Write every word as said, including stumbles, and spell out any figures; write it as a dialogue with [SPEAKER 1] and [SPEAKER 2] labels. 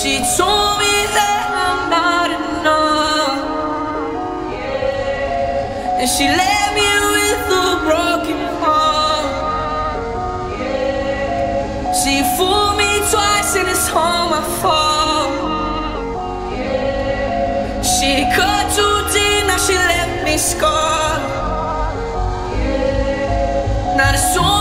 [SPEAKER 1] She told me that I'm not enough, and she left me with a broken heart. She fooled me twice and it's all my fault. She cut too deep, now she left me scarred. Not a soul